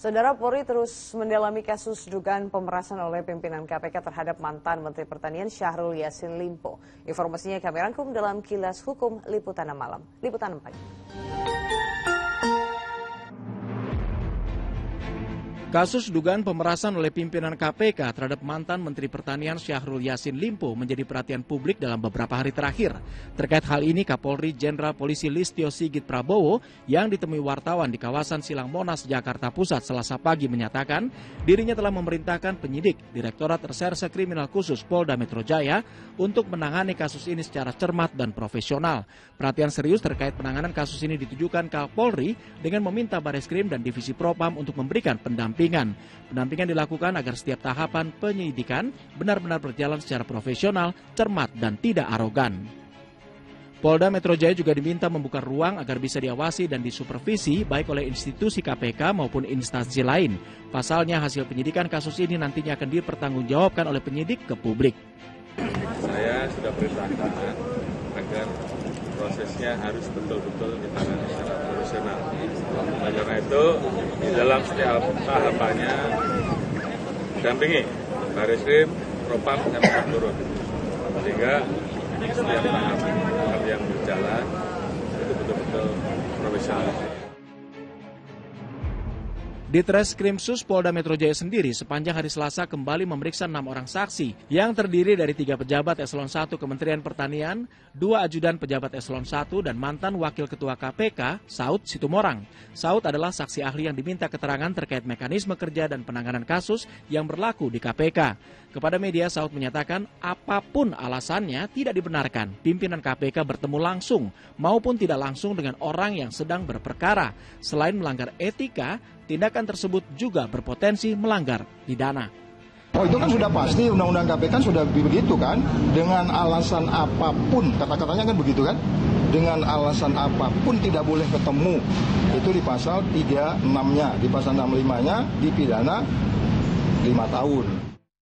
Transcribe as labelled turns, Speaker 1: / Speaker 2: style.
Speaker 1: Saudara, Polri terus mendalami kasus dugaan pemerasan oleh pimpinan KPK terhadap mantan Menteri Pertanian Syahrul Yassin Limpo. Informasinya kami rangkum dalam Kilas Hukum Liputan Malam. Liputan pagi.
Speaker 2: Kasus dugaan pemerasan oleh pimpinan KPK terhadap mantan Menteri Pertanian Syahrul Yassin Limpo menjadi perhatian publik dalam beberapa hari terakhir. Terkait hal ini, Kapolri Jenderal Polisi Listio Sigit Prabowo yang ditemui wartawan di kawasan Silang Monas, Jakarta Pusat Selasa pagi menyatakan dirinya telah memerintahkan penyidik Direktorat Reserse Kriminal Khusus Polda Metro Jaya untuk menangani kasus ini secara cermat dan profesional. Perhatian serius terkait penanganan kasus ini ditujukan Kapolri dengan meminta Bareskrim dan Divisi Propam untuk memberikan pendampingan. Pendampingan dilakukan agar setiap tahapan penyidikan benar-benar berjalan secara profesional, cermat, dan tidak arogan. Polda Metro Jaya juga diminta membuka ruang agar bisa diawasi dan disupervisi baik oleh institusi KPK maupun instansi lain. Pasalnya hasil penyidikan kasus ini nantinya akan dipertanggungjawabkan oleh penyidik ke publik.
Speaker 3: Saya sudah perintahkan agar prosesnya harus betul-betul ditangani secara profesional. Karena itu di dalam setiap tahapannya didampingi Bareskrim, Propam sampai turun, sehingga setiap tahap yang berjalan itu betul-betul profesional.
Speaker 2: Di Treskrimsus Polda Metro Jaya sendiri sepanjang hari Selasa kembali memeriksa 6 orang saksi yang terdiri dari 3 pejabat Eselon 1 Kementerian Pertanian, 2 ajudan pejabat Eselon 1 dan mantan Wakil Ketua KPK, Saud Situmorang. Saud adalah saksi ahli yang diminta keterangan terkait mekanisme kerja dan penanganan kasus yang berlaku di KPK. Kepada media, Saud menyatakan apapun alasannya tidak dibenarkan pimpinan KPK bertemu langsung maupun tidak langsung dengan orang yang sedang berperkara. Selain melanggar etika, tindakan tersebut juga berpotensi melanggar pidana.
Speaker 4: Oh, itu kan sudah pasti, undang-undang KPK kan sudah begitu kan, dengan alasan apapun, kata-katanya kan begitu kan, dengan alasan apapun tidak boleh ketemu, itu di pasal 36-nya, di pasal 65-nya dipidana 5 tahun.